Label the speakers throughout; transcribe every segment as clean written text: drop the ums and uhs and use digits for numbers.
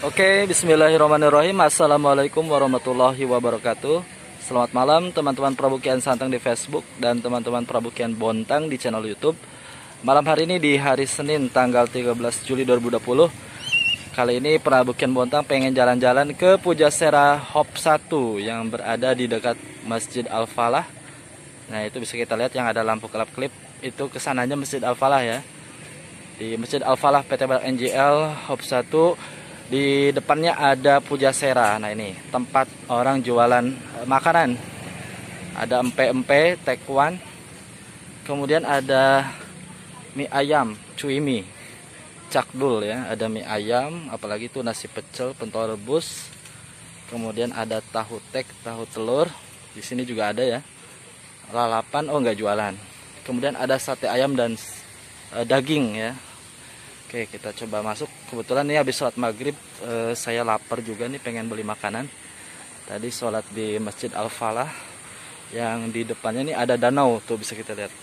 Speaker 1: Oke, bismillahirrahmanirrahim. Assalamualaikum warahmatullahi wabarakatuh. Selamat malam teman-teman Prabukian Santang di Facebook dan teman-teman Prabukian Bontang di channel YouTube. Malam hari ini di hari Senin tanggal 13 Juli 2020. Kali ini Prabukian Bontang pengen jalan-jalan ke Pujasera Hop 1 yang berada di dekat Masjid Al-Falah. Nah, itu bisa kita lihat yang ada lampu kelap-kelip. Itu kesananya Masjid Al-Falah ya. Di Masjid Al-Falah PT Balak NGL Hop 1. Di depannya ada Pujasera. Nah, ini tempat orang jualan makanan. Ada empe-empe, tekwan. Kemudian ada mie ayam, cuimi, cakdul ya. Ada mie ayam, apalagi itu nasi pecel, pentol rebus. Kemudian ada tahu tek, tahu telur. Di sini juga ada ya. Lalapan, oh nggak jualan. Kemudian ada sate ayam dan daging ya. Oke, kita coba masuk. Kebetulan nih habis sholat maghrib, saya lapar juga nih, pengen beli makanan. Tadi sholat di Masjid Al-Falah, yang di depannya nih ada danau, tuh bisa kita lihat.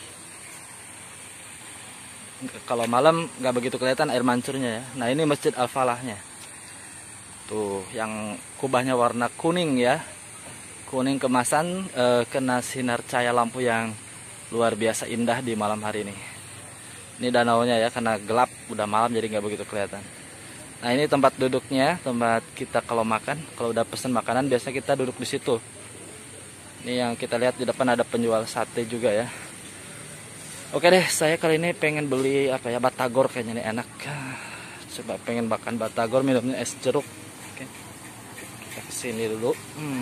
Speaker 1: Kalau malam nggak begitu kelihatan air mancurnya ya. Nah, ini Masjid Al-Falahnya. Tuh, yang kubahnya warna kuning ya. Kuning kemasan, kena sinar cahaya lampu yang luar biasa indah di malam hari ini. Ini danaunya ya, karena gelap udah malam jadi nggak begitu kelihatan. Nah, ini tempat duduknya, tempat kita kalau makan, kalau udah pesen makanan biasa kita duduk di situ. Ini yang kita lihat di depan ada penjual sate juga ya. Oke deh, saya kali ini pengen beli apa ya, batagor kayaknya nih enak. Coba pengen makan batagor, minumnya es jeruk. Oke. Kita kesini dulu.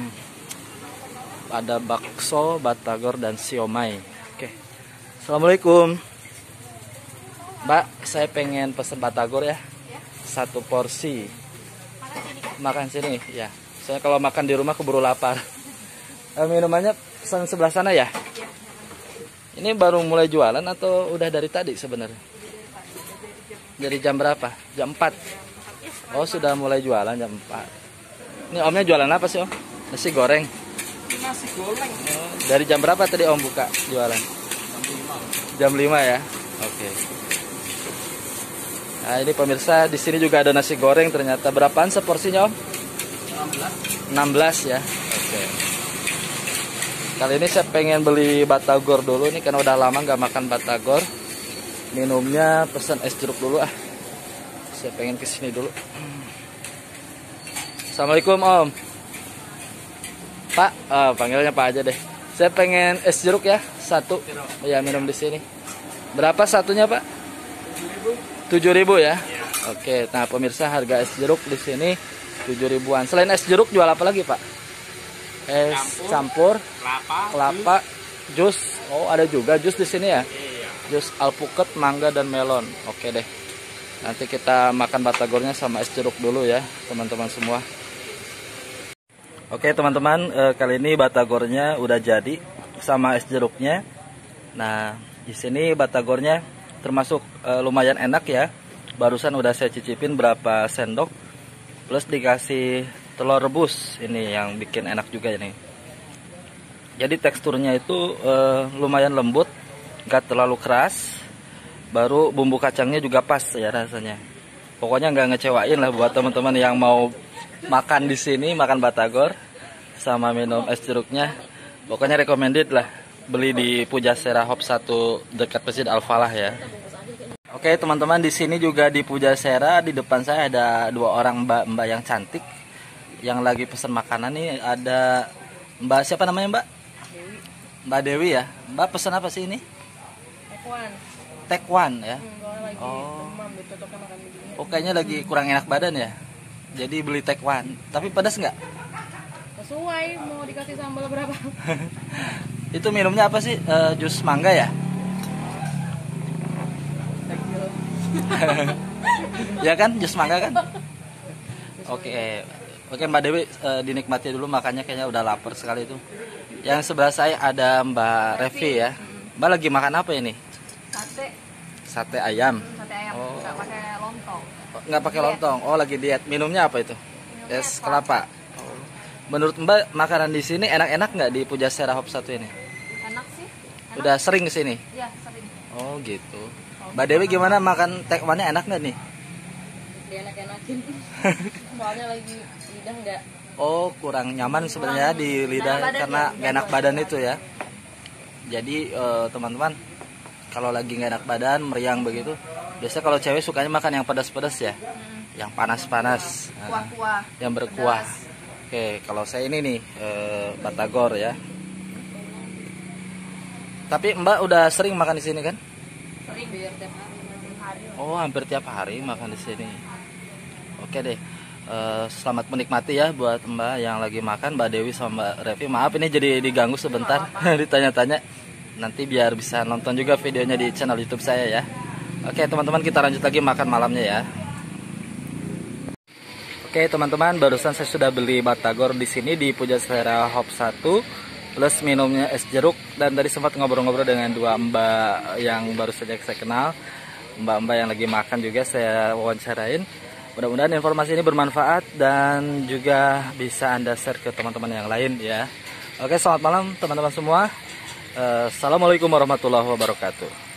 Speaker 1: Ada bakso, batagor dan siomay. Oke. Assalamualaikum. Mbak, saya pengen pesen batagor ya. Satu porsi. Makan sini ya. Saya kalau makan di rumah keburu lapar. Minumannya sebelah sana ya? Ini baru mulai jualan atau udah dari tadi sebenarnya? Dari jam berapa? Jam 4. Oh, sudah mulai jualan jam 4. Ini omnya jualan apa sih, Om? Nasi goreng.
Speaker 2: Nasi goreng.
Speaker 1: Oh, dari jam berapa tadi Om buka jualan? Jam 5 ya. Oke. Nah, ini pemirsa, di sini juga ada nasi goreng ternyata. Berapaan seporsinya, Om? 16 ya. Oke. Kali ini saya pengen beli batagor dulu nih, karena udah lama nggak makan batagor. Minumnya pesan es jeruk dulu ah. Saya pengen kesini dulu. Assalamualaikum, Om. Pak, panggilnya Pak aja deh. Saya pengen es jeruk ya, satu. Ya, minum di sini. Berapa satunya, Pak? 7.000 ya. Oke, nah pemirsa, harga es jeruk di sini 7.000-an. Selain es jeruk jual apa lagi, Pak? Es campur, kelapa, jus. Oh, ada juga jus di sini ya. Jus alpukat, mangga dan melon. Oke deh. Nanti kita makan batagornya sama es jeruk dulu ya, teman-teman semua. Oke, teman-teman, kali ini batagornya udah jadi sama es jeruknya. Nah, di sini batagornya termasuk lumayan enak ya. Barusan udah saya cicipin berapa sendok. Plus dikasih telur rebus. Ini yang bikin enak juga ini. Jadi teksturnya itu lumayan lembut, gak terlalu keras. Baru bumbu kacangnya juga pas ya rasanya. Pokoknya nggak ngecewain lah buat teman-teman yang mau makan di sini, makan batagor sama minum es jeruknya. Pokoknya recommended lah. Beli di Pujasera Hop 1 dekat Masjid Al-Falah ya. Oke, teman-teman, di sini juga di Pujasera, di depan saya ada dua orang mbak-mbak yang cantik yang lagi pesan makanan nih. Ada Mbak siapa namanya, Mbak?
Speaker 2: Dewi.
Speaker 1: Mbak Dewi ya. Mbak pesan apa sih ini?
Speaker 2: Tekwan.
Speaker 1: Tekwan ya.
Speaker 2: Lagi demam, cocoknya makan begini.
Speaker 1: Oh, kayaknya lagi kurang enak badan ya. Jadi beli tekwan. Tapi pedas nggak?
Speaker 2: Sesuai, mau dikasih sambal berapa?
Speaker 1: Itu minumnya apa sih? Jus mangga ya? Ya kan, jus mangga kan? Oke. Oke, Mbak Dewi, dinikmati dulu makannya, kayaknya udah lapar sekali itu. Yang sebelah saya ada Mbak Revi ya. Mbak lagi makan apa ini?
Speaker 2: Sate.
Speaker 1: Sate ayam.
Speaker 2: Sate ayam,
Speaker 1: Oh.
Speaker 2: nggak pakai lontong.
Speaker 1: Nggak pakai lontong. Oh, lagi diet. Minumnya apa itu? Es kelapa. Oh. Menurut Mbak, makanan di sini enak-enak nggak di Pujasera Hop 1 ini?
Speaker 2: Enak sih. Enak.
Speaker 1: Udah sering ke sini?
Speaker 2: Iya, sering.
Speaker 1: Oh, gitu. Mbak Dewi gimana, makan tekwannya enak nggak nih?
Speaker 2: Dienak-enakin. Soalnya lagi lidah nggak.
Speaker 1: Oh, kurang nyaman sebenarnya di lidah
Speaker 2: Enak badan
Speaker 1: karena
Speaker 2: ya,
Speaker 1: nggak enak badan itu ya. Jadi teman-teman, kalau lagi nggak enak badan, meriang begitu, biasanya kalau cewek sukanya makan yang pedas-pedas ya, yang panas-panas,
Speaker 2: Kuah-kuah.
Speaker 1: yang berkuah.
Speaker 2: Pedas.
Speaker 1: Oke, kalau saya ini nih batagor ya. Tapi Mbak udah sering makan di sini kan?
Speaker 2: Sering biar tiap hari.
Speaker 1: Oh, hampir tiap hari makan di sini. Oke deh. Selamat menikmati ya buat Mbak yang lagi makan, Mbak Dewi sama Mbak Revi. Maaf ini jadi diganggu sebentar ditanya-tanya. Nanti biar bisa nonton juga videonya di channel YouTube saya ya. Oke, teman-teman, kita lanjut lagi makan malamnya ya. Oke, teman-teman, barusan saya sudah beli batagor di sini di Pujasera Hop 1 plus minumnya es jeruk, dan tadi sempat ngobrol-ngobrol dengan dua Mbak yang baru saja saya kenal. Mbak-mbak yang lagi makan juga saya wawancarain. Mudah-mudahan informasi ini bermanfaat dan juga bisa Anda share ke teman-teman yang lain ya. Oke, selamat malam teman-teman semua. Assalamualaikum warahmatullahi wabarakatuh.